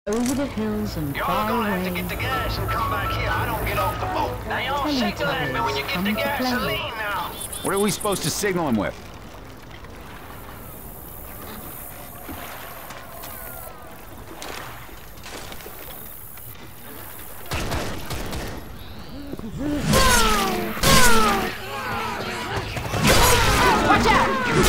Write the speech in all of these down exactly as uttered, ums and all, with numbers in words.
Over the hills and Y'all far gonna away. have to get the gas and come back here. I don't get off the boat. Now y'all signal at me when you get the gasoline now. What are we supposed to signal him with? Watch out!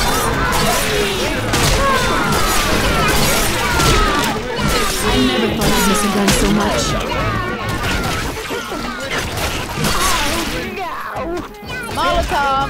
I never thought I'd miss a gun so much. Molotov!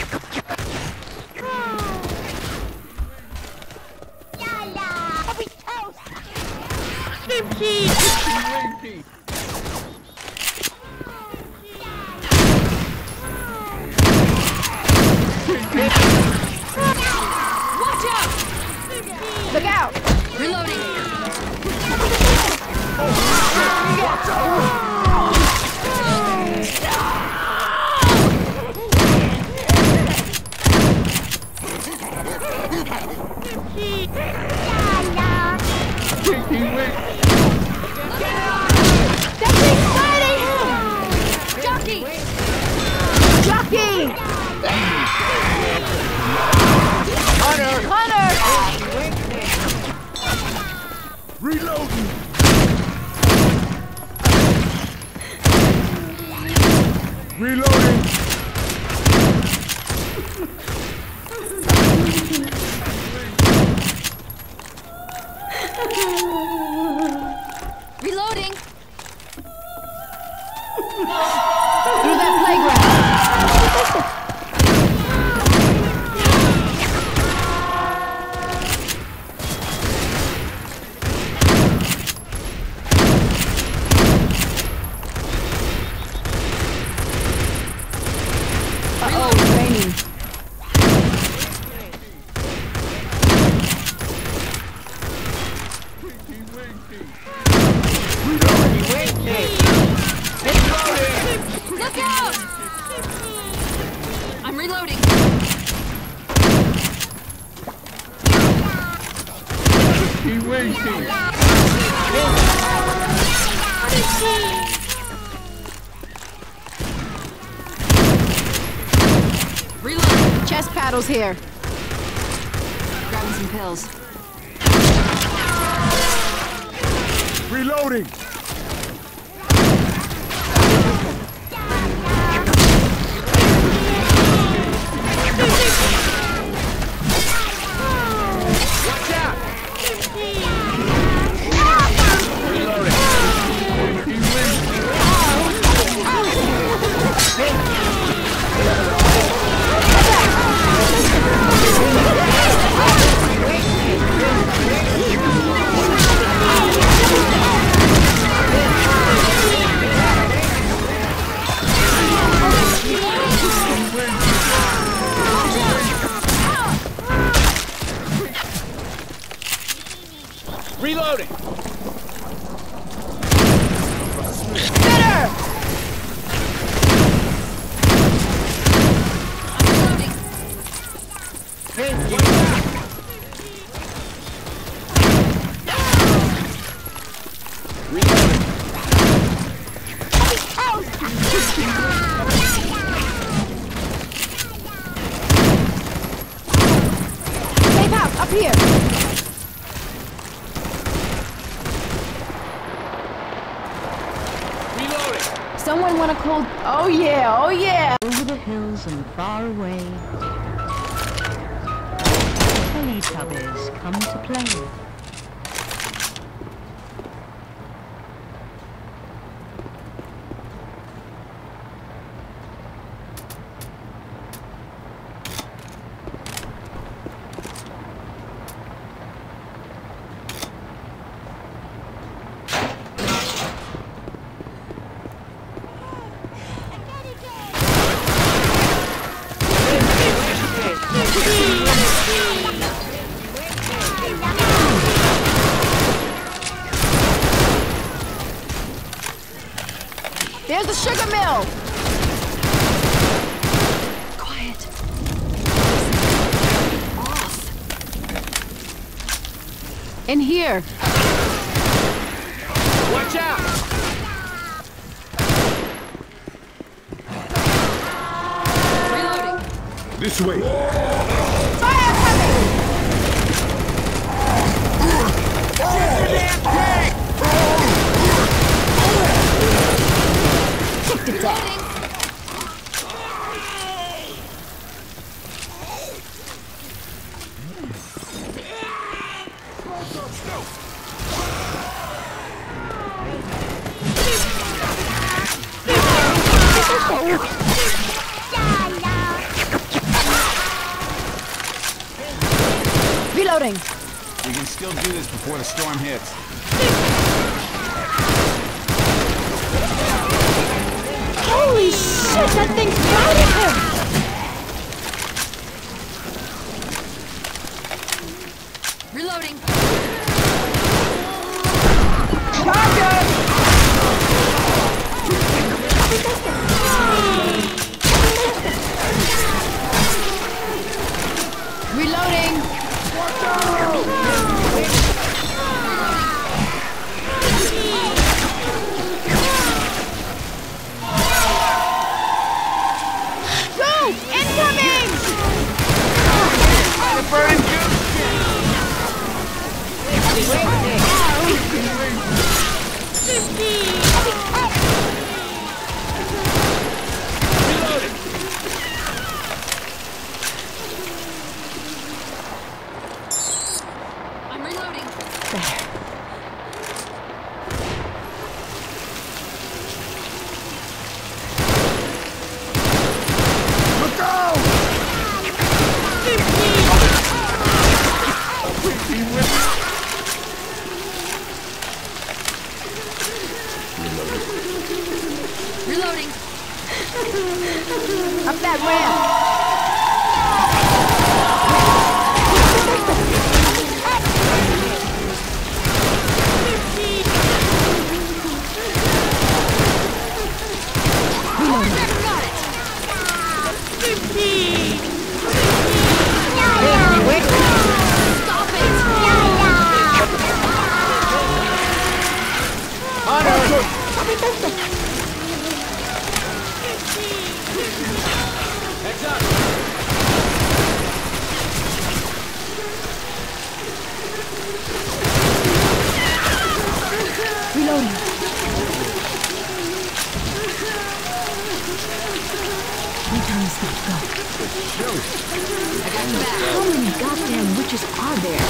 Watch out! Look out! Reloading! Jockey! Jockey! Hunter! Hunter! Reloading! Reloading! Reloading! Through that playground! Uh-oh, it's raining. Look out! I'm reloading. Reload. Chest paddles here. Grabbing some pills. Reloading! Watch out! Reloading! Bitter! Safe house, up here! Someone want to call? Oh yeah, oh yeah! Over the hills and far away. Teletubbies come to play. There's the sugar mill! Quiet. Off. In here. This way. Fire coming! Kick to death. Reloading. We can still do this before the storm hits. Holy shit, that thing's riding him! Reloading. Reloading. Go! Incoming! Burning juice! I'm reloading. Look out! Reloading. Up that ramp. Heads up! Reloading. Three times stop, go. I got the back. How many goddamn witches are there?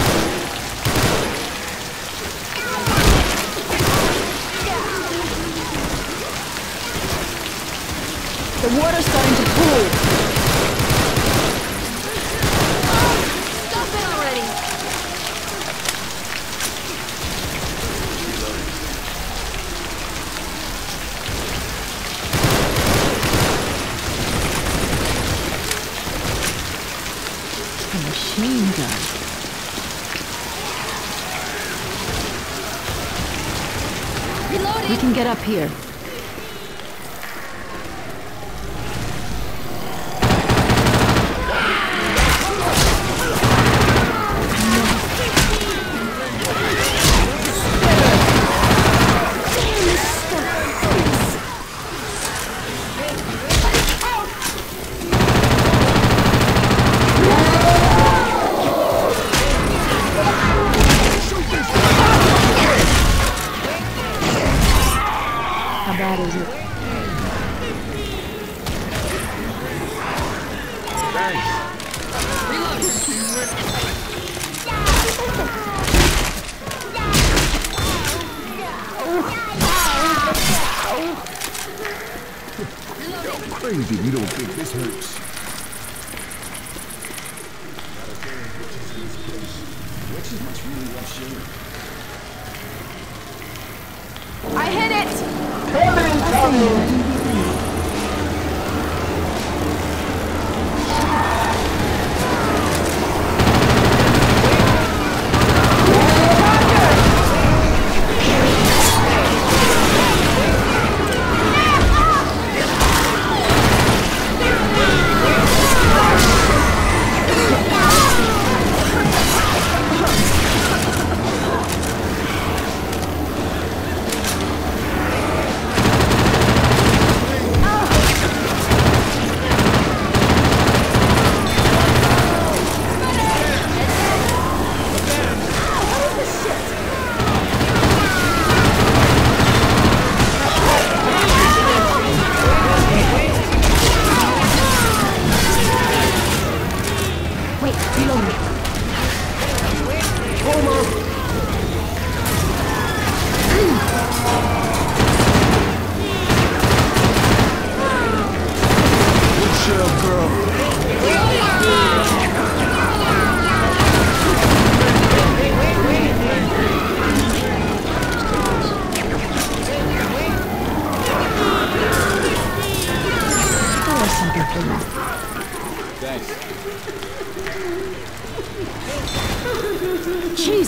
The water's starting to pool. Stop it already! A machine gun. Reloading. We can get up here. How bad is it? You're crazy, you don't think this hurts. Witches must really love sugar. I hit it!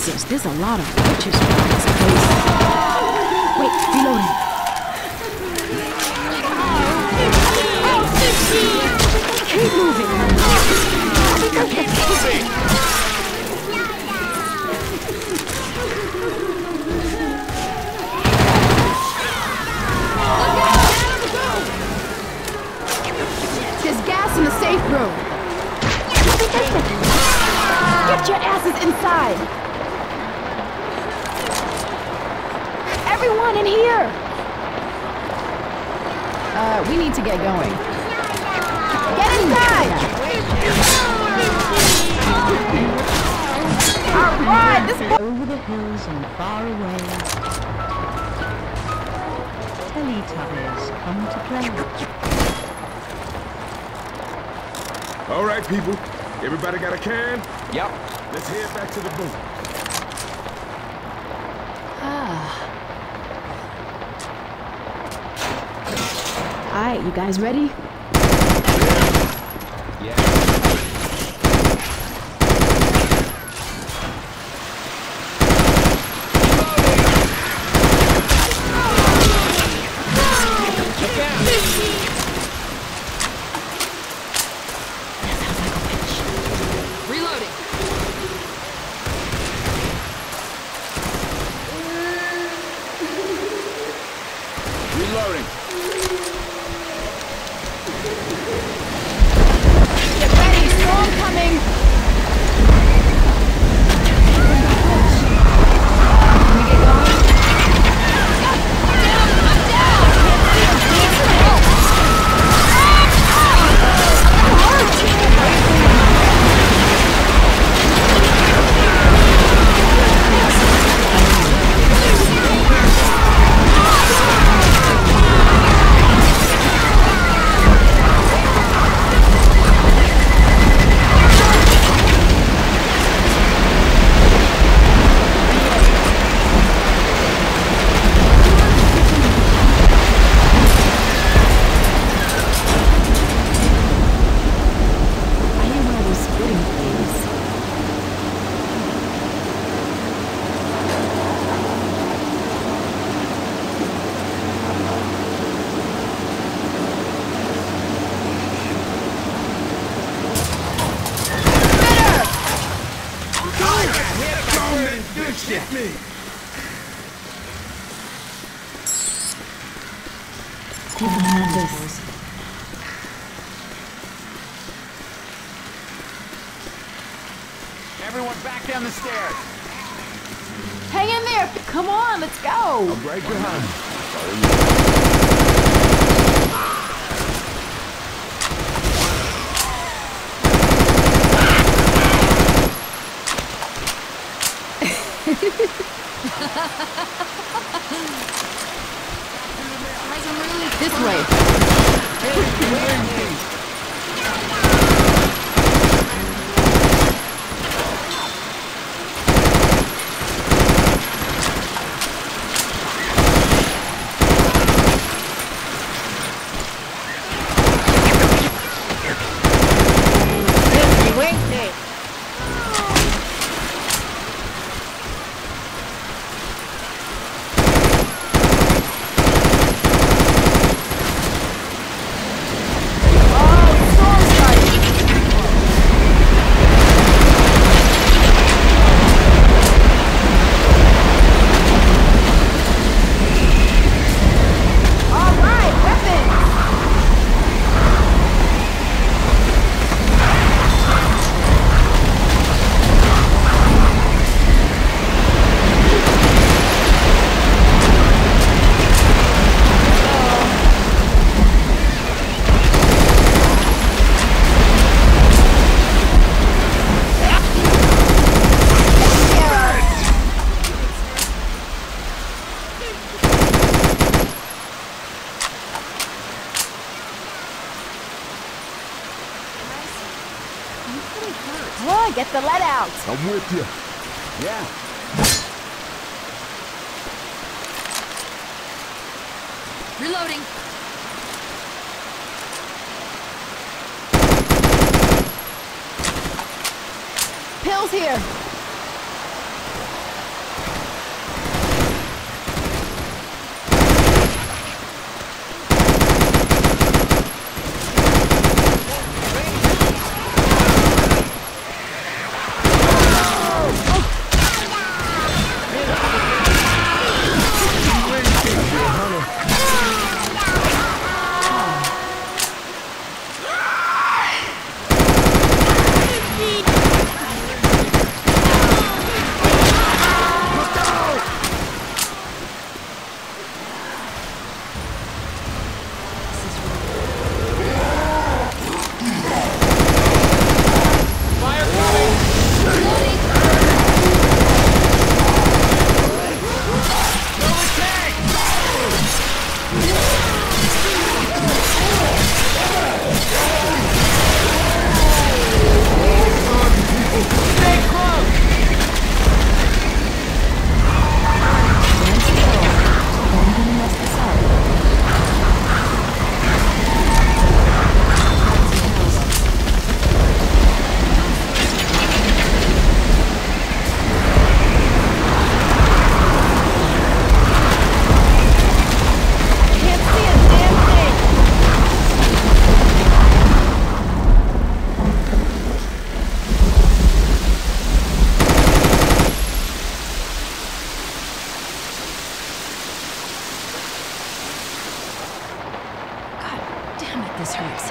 Jesus, there's a lot of witches around this place. Wait, reloading. Keep moving. Keep moving! There's gas in the safe room. Get your asses inside. Everyone in here. Uh, we need to get going. Get inside. All right, this Over the hills and far away, Teletubbies come to play. All right, people. Everybody got a can? Yep. Let's head back to the boat. All right, you guys ready? Yeah. Reloading. Reloading. Get ready, storm coming. Can we get going? I'm down, I'm down. Need some help. I hear one of those spitting things. Good shit. Me. You can have this. Everyone back down the stairs. Hang in there. Come on, let's go. I'm right behind you. This way. Come on, get the lead out. I'm with you. Yeah. Reloading. Pills here. this hurts.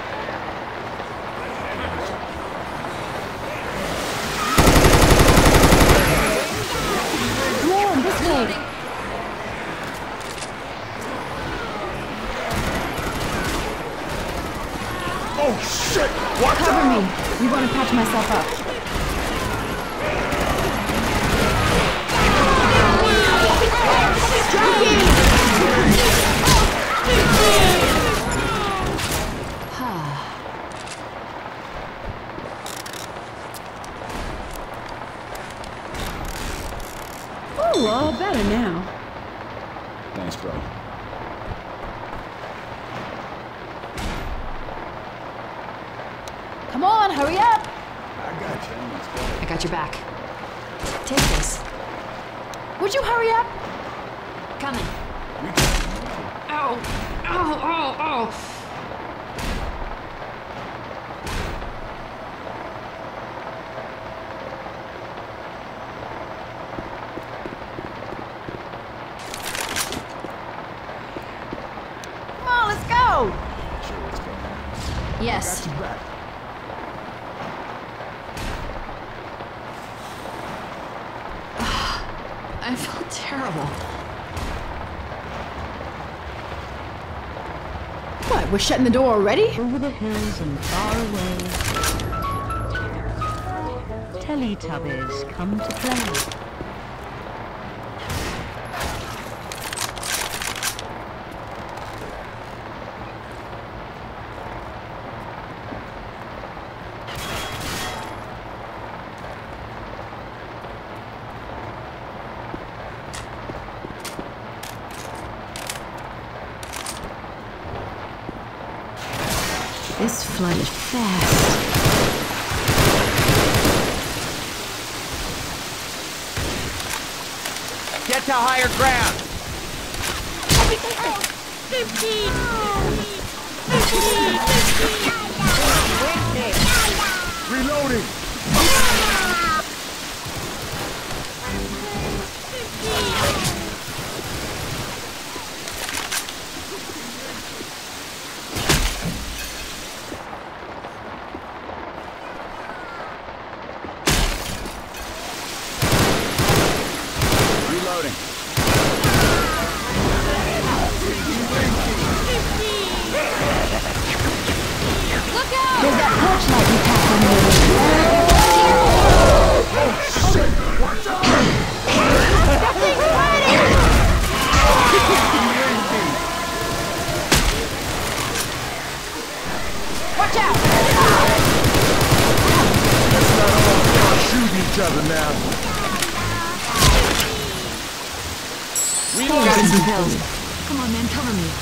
Come on, this way. Oh shit! Watch Cover out! me. You want to patch myself up. Oh, all better now. Thanks, bro. Come on, hurry up. I got you. I got your back. Take this. Would you hurry up? Coming. Ow! Ow! Ow! Ow! Come on, let's go! Sure, let's go. Yes. Got you back. I felt terrible. What, we're shutting the door already? Over the hills and far away, Teletubbies come to play. This flooded fast. Get to higher ground. Reloading! Reloading. Look out! There's that torchlight you packed on the Watch out! Shoot each other now. Reloading some pills. Come on, man, cover me.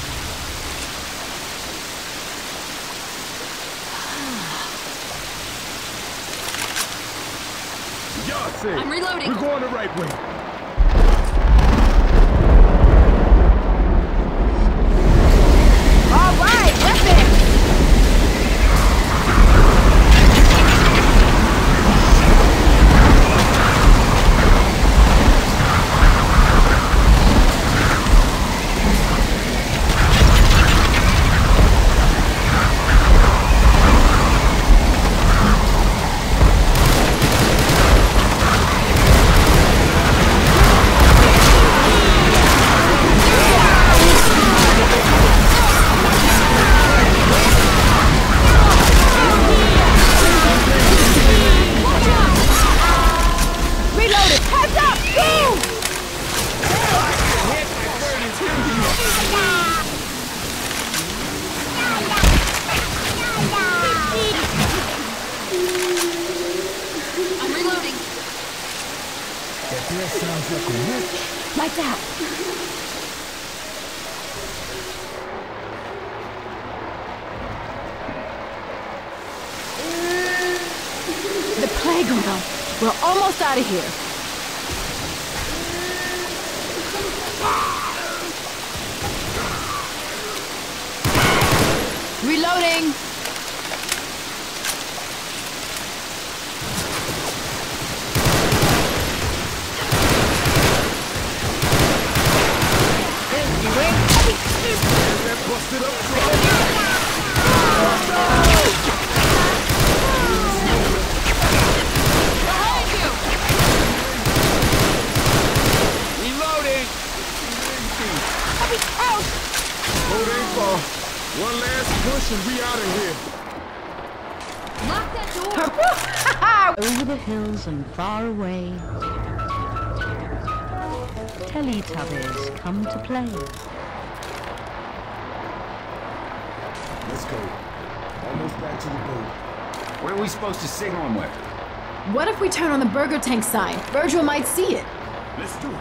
Y'all say, I'm reloading. we're going the right way. All right, weapon! Lights out. The playground. We're almost out of here. Reloading. Busted up. Out! Road ain't far. One last push and we out of here. Lock that door! Over the hills and far away, Teletubbies come to play. Let's go. Almost back to the boat. What are we supposed to signal him with? What if we turn on the burger tank sign? Virgil might see it. Let's do it.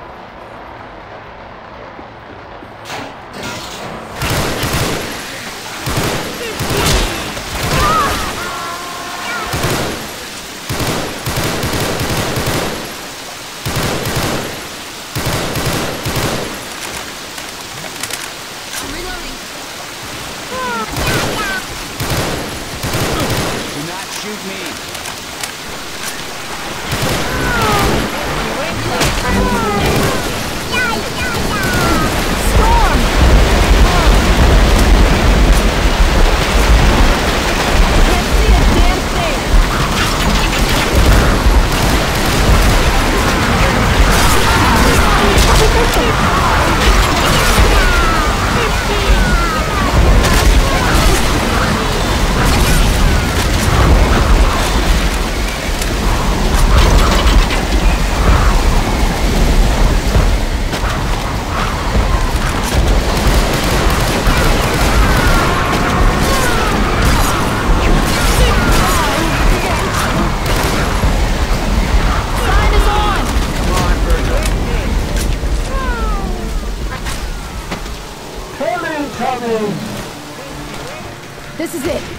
This is it.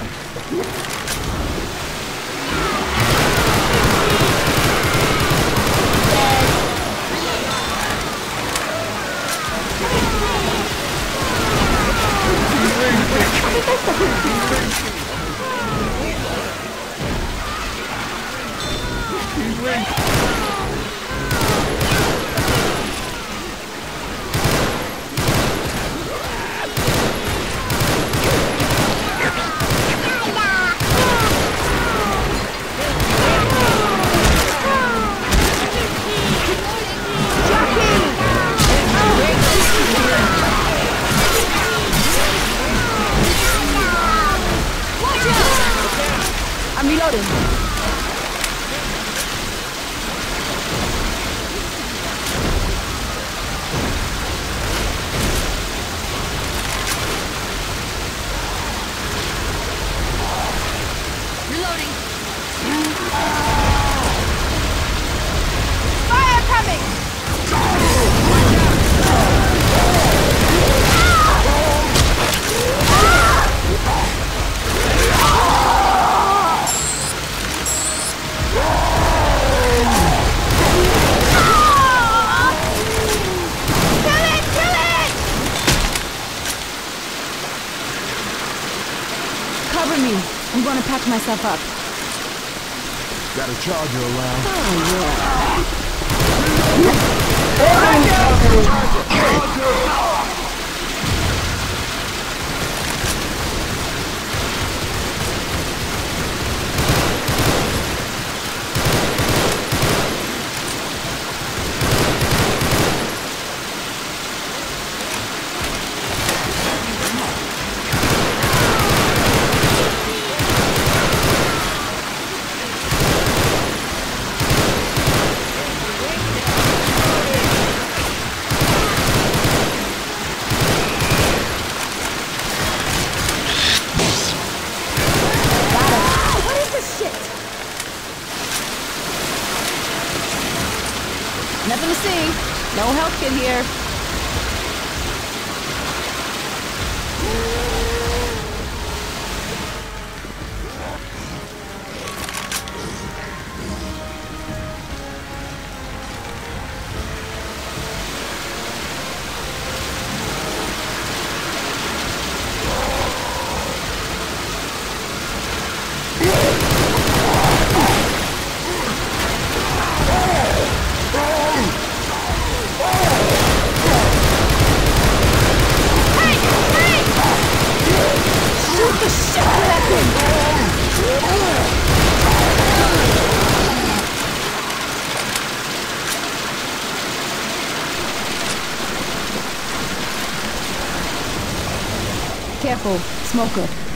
I'm reloading. Reloading. Fire coming! Cover me. I'm going to patch myself up. Got a charger around. Nothing to see. No health kit here. Careful, smoker.